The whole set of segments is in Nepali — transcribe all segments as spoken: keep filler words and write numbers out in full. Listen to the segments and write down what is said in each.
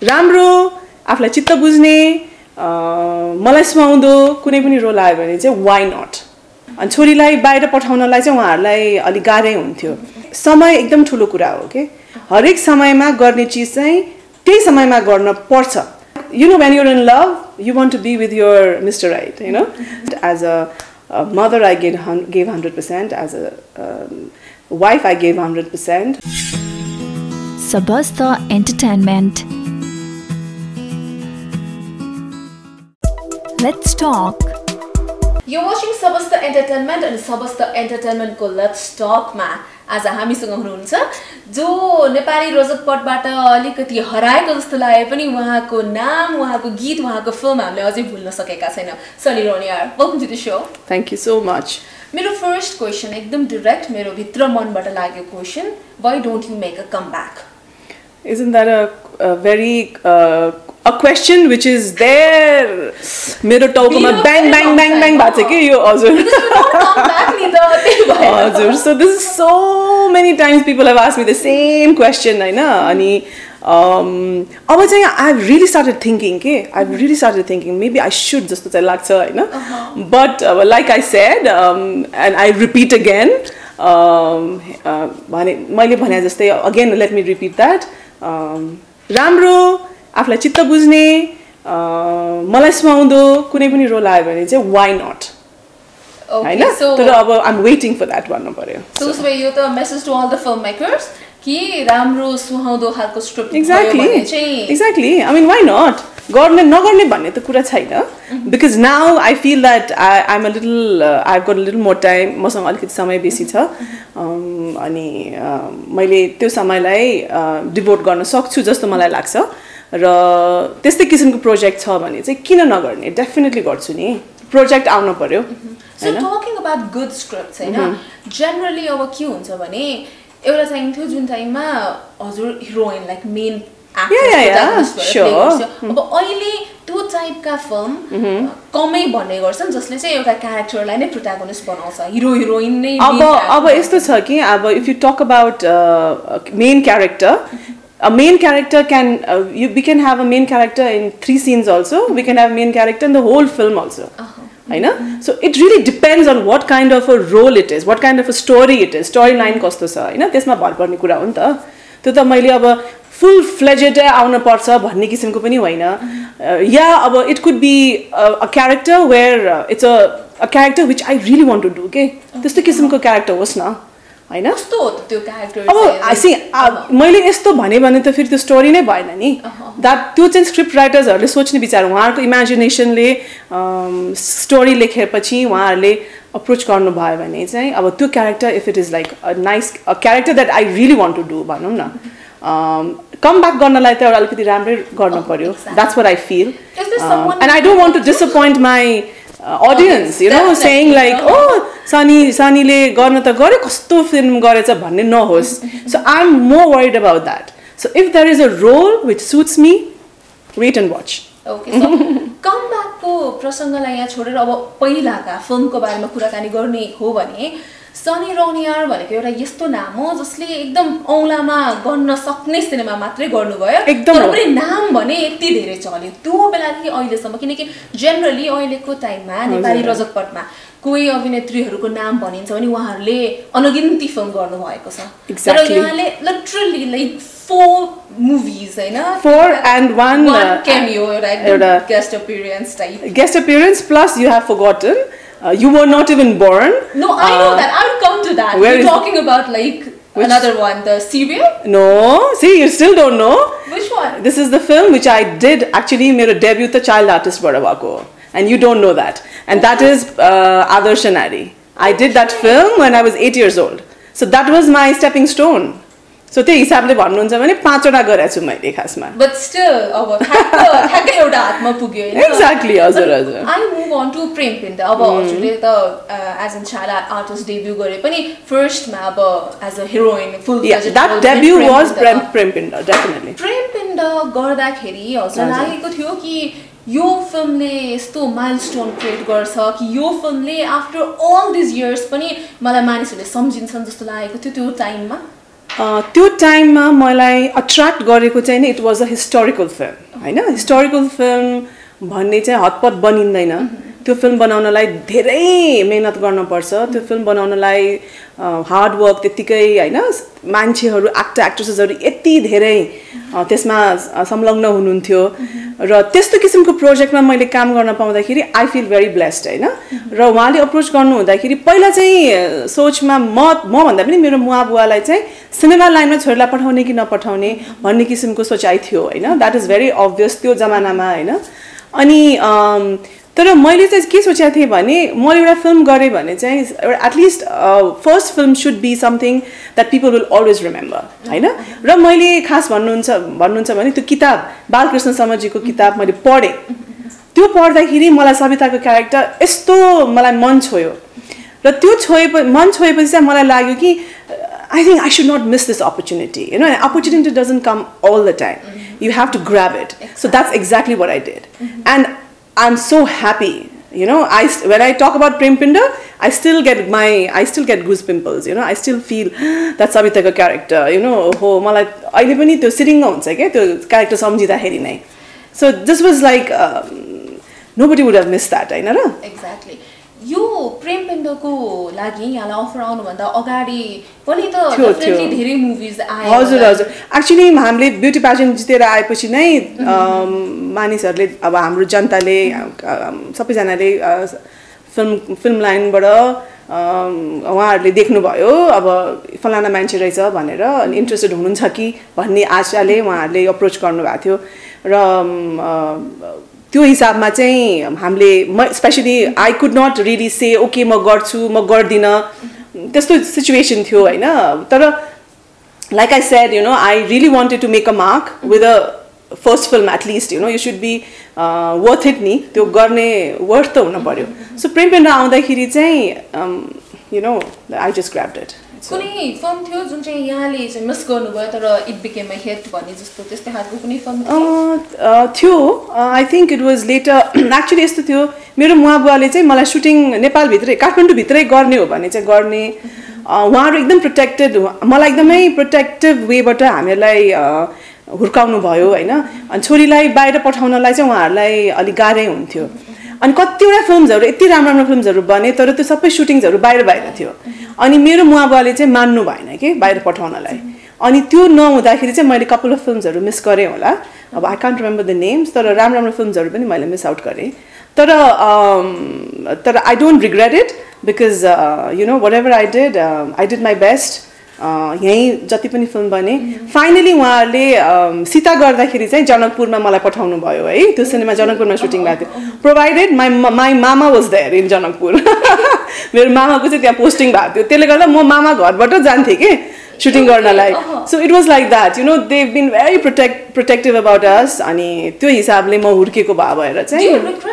राम्रो आफूलाई चित्त बुझ्ने मलाई सुहाउँदो कुनै पनि रोल आयो भने चाहिँ वाइ नट अनि छोरीलाई बाहिर पठाउनलाई चाहिँ उहाँहरूलाई अलिक गाह्रै हुन्थ्यो समय एकदम ठुलो कुरा हो के हरेक समयमा गर्ने चिज चाहिँ त्यही समयमा गर्न पर्छ you know when you're in love you want to be with your Mister Right you know as a, a mother I gave gave one hundred percent as a um, wife I gave one hundred percent Sabasta Entertainment. Let's talk. You're watching Sabasta Entertainment and Sabasta Entertainment ko Let's Talk ma आज हामीसँग हुनुहुन्छ जो नेपाली रोजकपटबाट अलिकति हराएको जस्तो लागे पनि उहाँको नाम उहाँको गीत उहाँको फिल्म हामीले अझै भुल्न सकेका छैनौं Sunny Roniyar welcome to the show thank you so much मेरो फर्स्ट क्वेशन एकदम डाइरेक्ट मेरो भित्र मनबाट लाग्यो question why don't you make a comeback Isn't that a, a very uh, a question which is there मेरो टाउकोमा bang bang bang bang भएको छ के यो हजुर हजुर so this is so many times people have asked me the same question हैन अनि um अब चाहिँ I've really started thinking के I've really started thinking maybe I should जस्तो चाहिँ लाग्छ हैन but uh, like I said um, and I repeat again um uh, भने मैले भने जस्तै again let me repeat that um राम्रो आफूलाई चित्त बुझ्ने मलाई सुहाउँदो कुनै पनि रोल आयो भने चाहिँ वाइ नट हैन तर अब I am waiting for that भन्नु पर्यो सो उसो भए यो त message to all the film makers कि राम्रो सुहाउँदो खालको script exactly exactly I mean why not गर्ने नगर्ने भन्ने त कुरा छैन because now I feel that I I am a little I have got a little more time मसँग अलिकति समय बेसी छ अनि मैले त्यो समयलाई डिभोट गर्न सक्छु जस्तो मलाई लाग्छ र त्यस्तै किसिमको प्रोजेक्ट छ भने चाहिँ किन नगर्ने डेफिनेटली गर्छु नि प्रोजेक्ट आउन पर्यो so talking about good scripts हैन जनरली अब के हुन्छ भने एउटा चाहिन्थ्यो जुन टाइममा हजुर हिरोइन लाइक मेन अब अहिले त्यो टाइपका फिल्म कमै भन्ने गर्छन् जसले चाहिँ एउटा क्यारेक्टरलाई नै प्रोटागोनिस्ट बनाउँछ हिरो हिरोइन नै अब अब यस्तो छ कि अब if you talk about main character a main character can uh, you we can have a main character in three scenes also we can have a main character in the whole film also uh-huh. right mm-hmm. so it really depends on what kind of a role it is what kind of a story it is storyline कस्तो छ हैन त्यसमा भर पर्ने कुरा हो नि त त्यो त मैले अब फुल फ्लेजेड आउन पर्छ भन्ने किसिमको पनि होइन या अब it could be a character where it's a a character which I really want to do के त्यस्तो किसिमको क्यारेक्टर होस् न हैन कस्तो हो त्यो क्यारेक्टर अब आई सी मैले यस्तो भने भने त फेरि त्यो स्टोरी नै भएन नि दैट त्यो चाहिँ स्क्रिप्ट राइटर्सहरुले सोच्ने विचार उहाँहरुको इमेजिनेसनले स्टोरी लेखेपछि उहाँहरुले अप्रोच गर्नु भयो भने चाहिँ अब त्यो character if it is like a nice a character that I really want to do भनौं न कम ब्याक गर्नलाई त एउटा अलिकति राम्रै गर्न पर्यो that's what I feel and I don't want to disappoint my Uh, audience you know Definitely. saying like oh Sunny Sunny le garna ta gare kasto film garecha bhanne nahos so I'm more worried about that so if there is a role which suits me wait and watch okay so come back को प्रसंगलाई यहाँ छोडेर अब पहिलाका फिल्मको बारेमा कुराकानी गर्ने हो भने सनी रोनियार भनेको एउटा यस्तो नाम हो जसले एकदम औलामा गर्न सक्ने सिनेमा मात्रै गर्नुभयो तर पनि नाम भने यति धेरै चल्यो त्यो बेलादेखि अहिलेसम्म किनकि जनरली अहिलेको टाइममा नेपाली रजकपटमा कोही अभिनेत्रीहरूको नाम भनिन्छ भने उहाँहरूले अनगिन्ती फिल्म गर्नुभएको छ तर यहाँले लिटरली लाइक four movies हैन four and one one cameo एउटा guest appearance type guest appearance plus you have forgotten Uh, you were not even born. No, I know uh, that. I will come to that. We're talking about like which? Another one, the serial? No, see, you still don't know. Which one? This is the film which I did actually my debut the child artist badavako. And you don't know that. And okay. that is uh, Adarsh Nari. I did that film when I was eight years old. So that was my stepping stone. So त्यही हिसाबले भन्नुहुन्छ भने पाँचवटा गरेछु मैले खासमा बट स्टिल अब ठ्याक्क ठ्याक्क एउटा हातमा पुग्यो हैन एक्ज्याक्टली हजुर हजुर I move on to Prem Pinda अब हजुरले त as an child artist debut गरे पनि फर्स्टमा अब as a heroine full fledged that debut was Prem Pinda definitely Prem Pinda गर्दाखेरि हजुर लागेको थियो कि यो फिल्मले यस्तो माइलस्टोन क्रिएट गर्छ कि यो फिल्मले आफ्टर अल दिस इयर्स पनि मलाई मानिसहरूले सम्झिन्छन् जस्तो लागेको थियो त्यो टाइममा त्यो टाइममा मलाई अट्र्याक्ट गरेको चाहिँ नि it was a historical film होइन हिस्टोरिकल फिल्म भन्ने चाहिँ हतपत बनिँदैन त्यो फिल्म बनाउनलाई धेरै मेहनत गर्नुपर्छ त्यो फिल्म बनाउनलाई हार्ड वर्क त्यतिकै होइन मान्छेहरू एक्टर एक्ट्रेसेसहरू यति धेरै त्यसमा संलग्न हुनुहुन्थ्यो र त्यस्तो किसिमको प्रोजेक्टमा मैले काम गर्न पाउँदाखेरि आई फिल भेरी ब्लेस्ड होइन र उहाँले अप्रोच गर्नु हुँदाखेरि पहिला चाहिँ सोचमा म म भन्दा पनि मेरो मुवा बुवालाई चाहिँ सिनेमा लाइनमा छोरीलाई पठाउने कि नपठाउने भन्ने किसिमको सोचाइ थियो होइन द्याट इज भेरी अभियस त्यो जमानामा होइन अनि तर मैले चाहिँ के सोचेको थिएँ भने मैले एउटा फिल्म गरेँ भने चाहिँ at least first film should be something that people will always remember होइन र मैले खास भन्नुहुन्छ भन्नुहुन्छ भने त्यो किताब बालकृष्ण समजीको किताब मैले पढेँ त्यो पढ्दाखेरि मलाई सविताको क्यारेक्टर यस्तो मलाई मन छोयो र त्यो छोए मन छोएपछि चाहिँ मलाई लाग्यो कि I think I should not miss this opportunity you know opportunity doesn't come all the time you have to grab it so that's exactly what I did and I'm so happy, you know. I when I talk about Prem Pinda, I still get my I still get goose pimples, you know. I still feel that Savitaka character, you know. Oh, मलाई अहिले पनि त्यो सिरिङ हुन्छ के त्यो क्यारेक्टर सम्झिँदाखेरि नै. So this was like um, nobody would have missed that, हैन र? Exactly. यो प्रेम पिण्डको लागि यहाँलाई अफर आउनुभन्दा अगाडि पनि त डेफिनेटली धेरै मुभिज आए हजुर हजुर एक्चुअली हामीले ब्युटी प्याजेन्ट जितेर आएपछि नै मानिसहरूले अब हाम्रो जनताले सबैजनाले फिल्म फिल्म लाइनबाट उहाँहरूले देख्नुभयो अब फलाना मान्छे रहेछ भनेर अनि इन्ट्रेस्टेड हुनुहुन्छ कि भन्ने आशाले उहाँहरूले अप्रोच गर्नुभएको थियो र त्यो हिसाबमा चाहिँ हामीले म specially I could not really say okay म गर्छु म गर्दिनँ त्यस्तो सिचुएसन थियो होइन तर like I said you know I really wanted to make a mark with a first film at least you know you should be worth it नि त्यो गर्ने वर्थ त हुनु पऱ्यो सो प्रेम पिण्ड आउँदाखेरि चाहिँ you know I just grabbed it कुनै फिल्म थियो जुन चाहिँ यहाँले चाहिँ मिस गर्नुभयो तर इट बिकेम अ हिट भन्ने जस्तो त्यस्तै खालको कुनै फिल्म थियो I think it was later actually यस्तो थियो मेरो मुवा बुवाले चाहिँ मलाई सुटिङ नेपालभित्रै काठमाडौँभित्रै गर्ने हो भने चाहिँ गर्ने उहाँहरू एकदम प्रोटेक्टेड मलाई एकदमै प्रोटेक्टिभ वेबाट हामीहरूलाई हुर्काउनु भयो होइन अनि छोरीलाई बाहिर पठाउनलाई चाहिँ उहाँहरूलाई अलिक गाह्रै हुन्थ्यो अनि कतिवटा फिल्महरू यति राम्रो राम्रो फिल्महरू बने तर त्यो सबै सुटिङ्सहरू बाहिर बाहिर थियो अनि मेरो मुवा बुवाले चाहिँ मान्नु भएन कि बाहिर पठाउनलाई अनि त्यो नहुँदाखेरि चाहिँ मैले कपाल अफ फिल्महरू मिस गरेँ होला अब I can't remember the names तर राम्रो राम्रो फिल्महरू पनि मैले मिस आउट गरेँ तर तर I don't regret it because you know what ever I did I did my best यहीँ जति पनि फिल्म बने फाइनली उहाँहरूले सीता गर्दाखेरि चाहिँ जनकपुरमा मलाई पठाउनु भयो है त्यो सिनेमा जनकपुरमा सुटिङ भएको थियो प्रोभाइडेड माई माई मामा वाज देयर इन जनकपुर मेरो मामाको चाहिँ त्यहाँ पोस्टिङ भएको थियो त्यसले गर्दा म मामा घरबाट जान्थेँ कि सुटिङ गर्नलाई so it was like that you know they been very protect protective about us अनि त्यो हिसाबले म हुर्केको भए भएर चाहिँ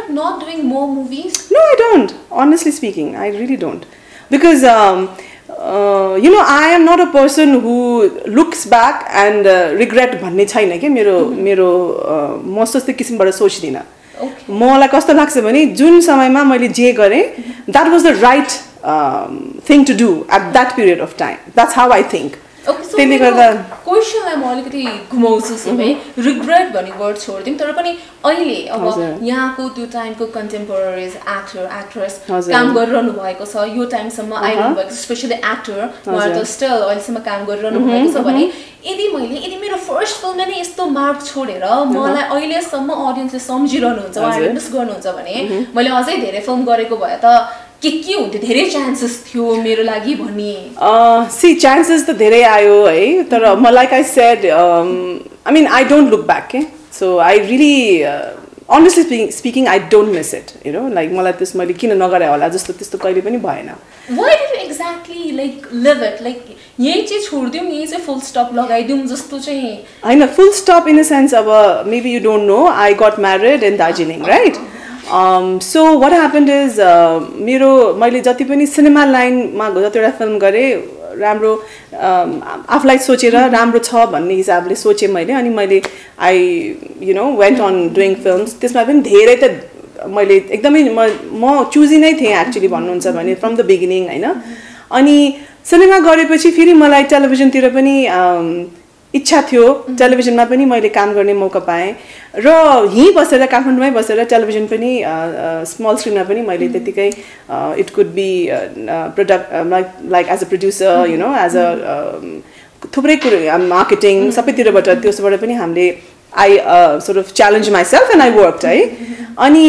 no I don't honestly speaking I really don't because Uh, you know, I am not a person who looks back and uh, regret भन्ने छैन के मेरो मेरो म त्यस्तो किसिमबाट सोच्दिनँ मलाई कस्तो लाग्छ भने जुन समयमा मैले जे गरेँ that was the right thing to do at that period of time that's how I think त्यसले गर्दा क्वेसनलाई म अलिकति घुमाउँछु सिमे रिग्रेट भन्ने वर्ड छोडिदिउँ तर पनि अहिले अब यहाँको त्यो टाइमको कन्टेम्पोरेरिज एक्टर एक्ट्रेस काम गरिरहनु भएको छ यो टाइमसम्म आइरहनु भएको स्पेसली एक्टर उहाँहरू त स्टिल अहिलेसम्म काम गरिरहनु भएको छ भने यदि मैले यदि मेरो फर्स्ट फिल्मले नै यस्तो मार्क छोडेर मलाई अहिलेसम्म अडियन्सले सम्झिरहनुहुन्छ उहाँहरूले मिस गर्नुहुन्छ भने मैले अझै धेरै फिल्म गरेको भए त के के हुन्थ्यो धेरै चान्सेस थियो मेरो लागि भन्ने सी चान्सेस त धेरै आयो है तर म like I said I mean I don't look back के so I really honestly speaking I don't miss it you know like मलाई त्यस मैले किन नगरे होला जस्तो त्यस्तो कहिले पनि भएन why did you exactly like leave it like यही चाहिँ छोडिदिउँ यही चाहिँ फुल स्टप लगाइदिउँ जस्तो चाहिँ होइन full stop in the sense अब maybe you don't know I got married in Darjeeling right Um, so what happened is uh, मेरो मैले जति पनि सिनेमा लाइनमा जतिवटा फिल्म गरेँ राम्रो आफूलाई सोचेर राम्रो छ भन्ने हिसाबले सोचेँ मैले अनि मैले I you know went on doing films त्यसमा पनि धेरै त मैले एकदमै म म चुजी नै थिएँ एक्चुली भन्नुहुन्छ भने फ्रम द बिगिनिङ होइन अनि सिनेमा गरेपछि फेरि मलाई टेलिभिजनतिर पनि इच्छा थियो टेलिभिजनमा पनि मैले काम गर्ने मौका पाएँ र यहीँ बसेर काठमाडौँमै बसेर टेलिभिजन पनि स्मल स्क्रिनमा पनि मैले त्यतिकै it could be product like like as a producer you know as a थुप्रै कुरो मार्केटिङ सबैतिरबाट त्यसबाट पनि हामीले I sort of challenge myself and I worked है अनि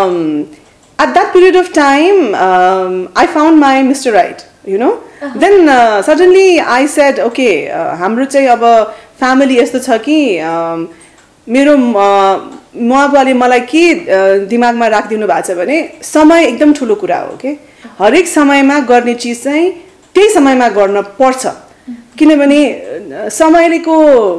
at that period of time I found my mister right you know uh-huh. then uh, suddenly I said okay hamro chai aba family yesto cha ki mero बुवाले मलाई के दिमागमा राखिदिनु भएको छ भने समय एकदम ठुलो कुरा हो के हरेक समयमा गर्ने चीज चाहिँ त्यही समयमा गर्न पर्छ किनभने समयलेको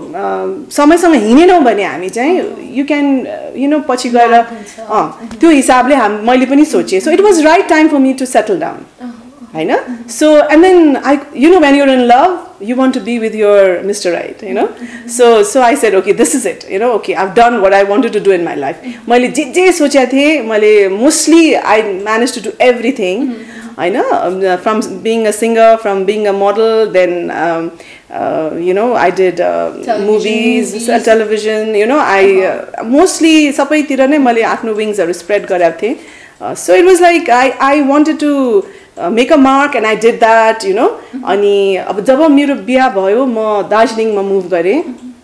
समयसँग हिँडेनौँ भने हामी चाहिँ यु क्यान यु नो पछि गएर त्यो हिसाबले हाम मैले पनि सोचेँ so it was right time for me to settle down I know. So and then I, you know, when you're in love, you want to be with your Mister Right, you know. So so I said, okay, this is it. You know, okay, I've done what I wanted to do in my life. मैले जे जे सोचेको थिएँ मैले mostly I managed to do everything. I know, um, from being a singer, from being a model, then um, uh, you know, I did uh, television, movies, movies, television. You know, I uh, mostly सबैतिर नै मैले आफ्नो विङ्सहरू स्प्रेड गरेको थिएँ. So it was like I I wanted to Uh, make a mark and I did that, you know. Mm-hmm. अनि अब जब मेरो बिहा भयो म दार्जिलिङमा मुभ गरेँ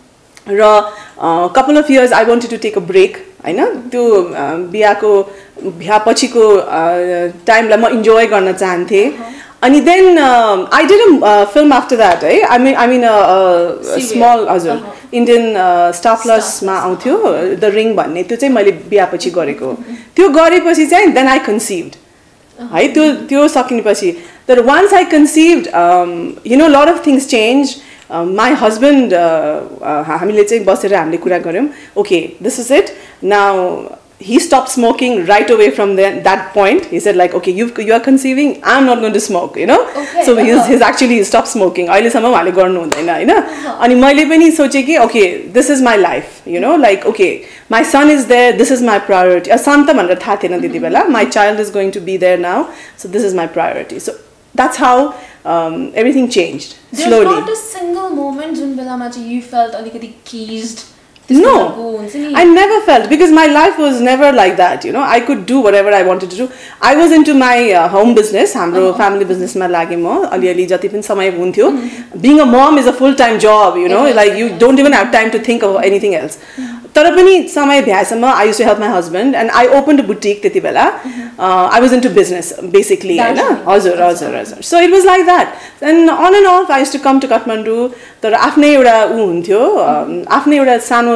र couple of years I wanted to take a break हैन त्यो बिहाको बिहा पछिको टाइमलाई म इन्जोय गर्न चाहन्थे अनि then uh, I did a uh, film after that है I mean I mean a, a, a small हजुर Indian uh, Star Plus मा आउँथ्यो The Ring भन्ने त्यो चाहिँ मैले बिहा पछि गरेको त्यो गरेपछि चाहिँ then I conceived है त्यो त्यो सकिनेपछि तर once I conceived um, you know lot of things changed uh, my husband हामीले चाहिँ बसेर हामीले कुरा गर्यौं okay this is it now he stopped smoking right away from then, that point he said like okay you you are conceiving I'm not going to smoke you know okay. so he's, he's actually stopped smoking अहिलेसम्म उहाँले गर्नु हुँदैन हैन अनि मैले पनि सोचे कि okay this is my life you know like okay my son is there this is my priority a son त भनेर थाहा थिएन त्यति बेला my child is going to be there now so this is my priority so that's how um, everything changed There's slowly there's not a single moment जुन बेलामा चाहिँ you felt अलिकति caged No, I never felt because my life was never like that. You know, I could do whatever I wanted to do. I was into my uh, home business, हाम्रो uh-huh. family business मा लागे म अलिअलि जति पनि समय हुन्थ्यो. Being a mom is a full-time job. You know, like you don't even have time to think of anything else. तर पनि समय भ्याएसम्म I used to help my husband and I opened a boutique त्यति बेला. Uh, I was into business basically, हैन? हजुर हजुर हजुर. So it was like that. And on and off I used to come to Kathmandu. तर आफ्नै एउटा उ हुन्थ्यो, आफ्नै एउटा सानो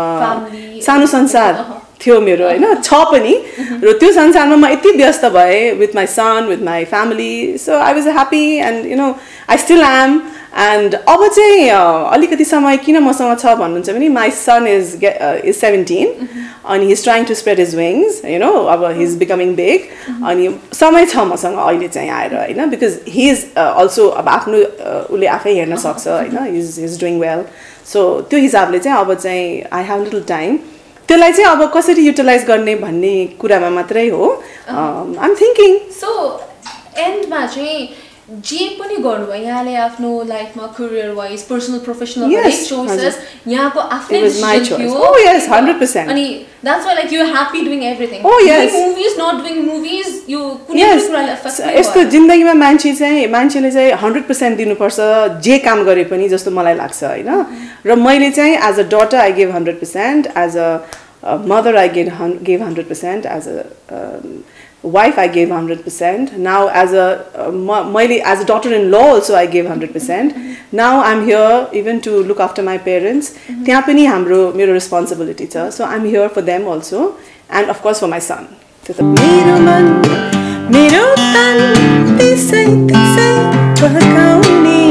सानो संसार थियो मेरो हैन छ पनि र त्यो संसारमा म यति व्यस्त भए with my son with my family so I was happy and you know I still am and अब चाहिँ अलिकति समय किन मसँग छ भन्नुहुन्छ भने my son is uh, is seventeen and he's trying to spread his wings you know अब he's becoming big अनि समय छ मसँग अहिले चाहिँ आएर हैन because he is uh, also अब आफ्नो उले आफै हेर्न सक्छ हैन he's he's doing well so त्यो हिसाबले चाहिँ अब चाहिँ I have little time त्यसलाई चाहिँ अब कसरी युटिलाइज गर्ने भन्ने कुरामा मात्रै हो I'm thinking so end मा चाहिँ जे पनि गर्नुभयो यहाँले आफ्नो लाइफमा करियर वाइज पर्सनल प्रोफेसनल हरेक चोइसेस यहाँको आफ्नै डिसिजन थियो oh yes one hundred percent अनि that's why like you are happy doing everything oh yes doing movies not doing movies you कुनै कुराले अफेक्ट गर्दैन यस्तो जिन्दगीमा मान्छे चाहिँ मान्छेले चाहिँ one hundred percent दिनुपर्छ जे काम गरे पनि जस्तो मलाई लाग्छ हैन र मैले चाहिँ as a daughter I give one hundred percent as a mother I give one hundred percent as a wife I gave one hundred percent now as a uh, my as a daughter-in-law also I gave one hundred percent now I'm here even to look after my parents त्यहाँ पनि हाम्रो मेरो responsibility छ so I'm here for them also and of course for my son मेरो मन मेरो तन त्यसै त्यसै बहकाउने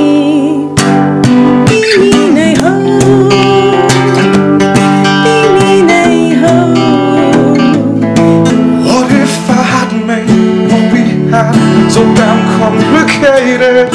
तिमी नै हो तिमी नै हो so damn complicated.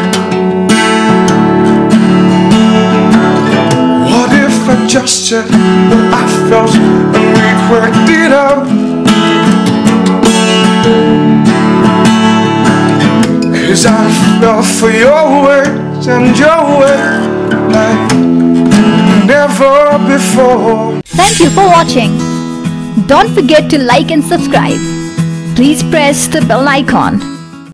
What if I just said what I felt and we'd worked it out? Cause I fell for your words and your way like never before. Thank you for watching. Don't forget to like and subscribe. Please press the bell icon.